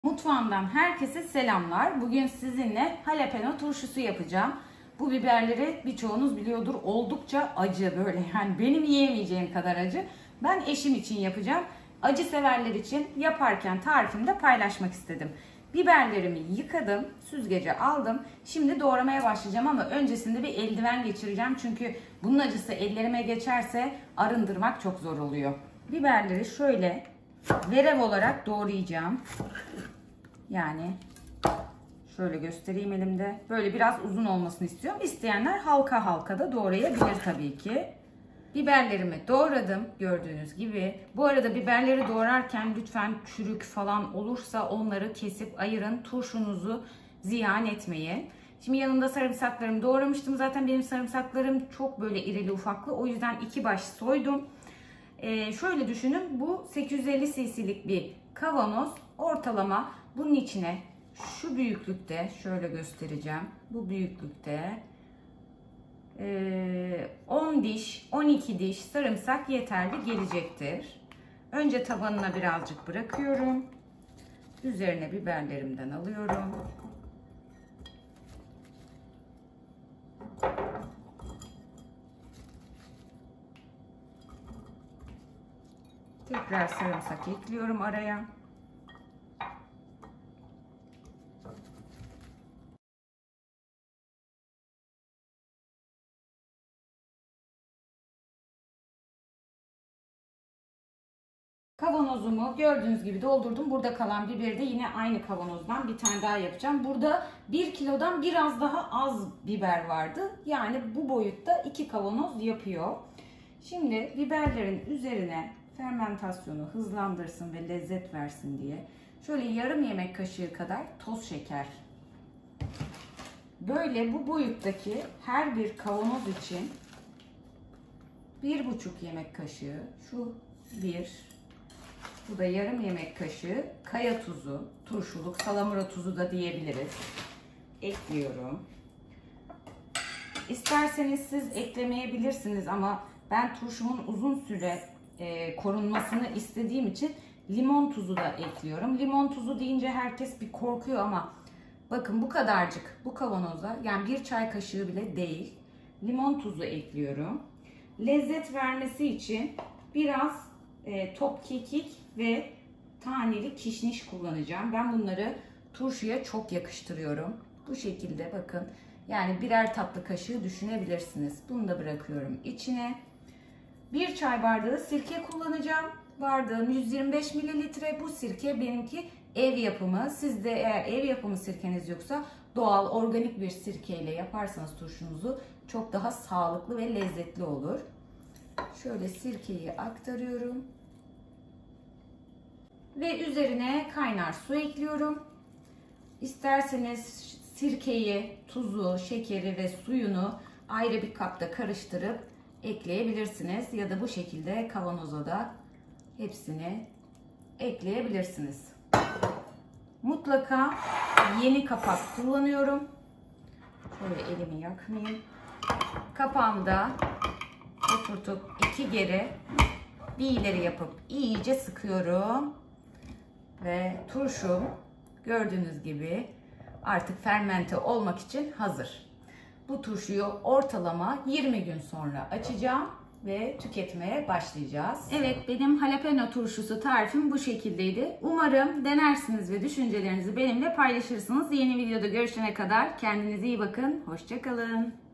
Mutfağımdan herkese selamlar. Bugün sizinle jalapeno turşusu yapacağım. Bu biberleri birçoğunuz biliyordur. Oldukça acı böyle. Yani benim yiyemeyeceğim kadar acı. Ben eşim için yapacağım. Acı severler için yaparken tarifimi de paylaşmak istedim. Biberlerimi yıkadım, süzgece aldım. Şimdi doğramaya başlayacağım ama öncesinde bir eldiven geçireceğim. Çünkü bunun acısı ellerime geçerse arındırmak çok zor oluyor. Biberleri şöyle verev olarak doğrayacağım. Yani şöyle göstereyim elimde. Böyle biraz uzun olmasını istiyorum. İsteyenler halka halka da doğrayabilir tabii ki. Biberlerimi doğradım gördüğünüz gibi. Bu arada biberleri doğrarken lütfen çürük falan olursa onları kesip ayırın. Turşunuzu ziyan etmeyin. Şimdi yanında sarımsaklarımı doğramıştım. Zaten benim sarımsaklarım çok böyle irili ufaklı. O yüzden 2 baş soydum. Şöyle düşünün, bu 850 cc'lik bir kavanoz. Ortalama bunun içine şu büyüklükte, şöyle göstereceğim, bu büyüklükte 10 diş 12 diş sarımsak yeterli gelecektir. Önce tabanına birazcık bırakıyorum. Üzerine biberlerimden alıyorum. Tekrar sarımsak ekliyorum araya. Kavanozumu gördüğünüz gibi doldurdum. Burada kalan biberi de yine aynı kavanozdan bir tane daha yapacağım. Burada 1 kilodan biraz daha az biber vardı. Yani bu boyutta 2 kavanoz yapıyor. Şimdi biberlerin üzerine fermentasyonu hızlandırsın ve lezzet versin diye şöyle yarım yemek kaşığı kadar toz şeker. Böyle bu boyuttaki her bir kavanoz için 1,5 yemek kaşığı, şu 1, bu da yarım yemek kaşığı kaya tuzu, turşuluk, salamura tuzu da diyebiliriz. Ekliyorum. İsterseniz siz eklemeyebilirsiniz ama ben turşumun uzun süre korunmasını istediğim için limon tuzu da ekliyorum. Limon tuzu deyince herkes bir korkuyor ama bakın bu kadarcık, bu kavanoza yani 1 çay kaşığı bile değil, limon tuzu ekliyorum. Lezzet vermesi için biraz top kekik ve taneli kişniş kullanacağım. Ben bunları turşuya çok yakıştırıyorum. Bu şekilde bakın. Yani birer tatlı kaşığı düşünebilirsiniz. Bunu da bırakıyorum içine. 1 çay bardağı sirke kullanacağım. Bardağım 125 mililitre. Bu sirke benimki ev yapımı. Sizde eğer ev yapımı sirkeniz yoksa doğal organik bir sirkeyle yaparsanız turşunuzu çok daha sağlıklı ve lezzetli olur. Şöyle sirkeyi aktarıyorum. Ve üzerine kaynar su ekliyorum. İsterseniz sirkeyi, tuzu, şekeri ve suyunu ayrı bir kapta karıştırıp ekleyebilirsiniz. Ya da bu şekilde kavanoza da hepsini ekleyebilirsiniz. Mutlaka yeni kapak kullanıyorum. Şöyle elimi yakmayayım. Kapağımı da oturtup 2 geri bir ileri yapıp iyice sıkıyorum. Ve turşum gördüğünüz gibi artık fermente olmak için hazır. Bu turşuyu ortalama 20 gün sonra açacağım ve tüketmeye başlayacağız. Evet, benim jalapeno turşusu tarifim bu şekildeydi. Umarım denersiniz ve düşüncelerinizi benimle paylaşırsınız. Yeni videoda görüşene kadar kendinize iyi bakın. Hoşça kalın.